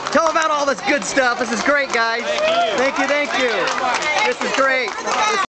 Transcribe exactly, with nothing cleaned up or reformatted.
Tell them about all this good stuff. This is great, guys. Thank you. Thank you, thank you. This is great.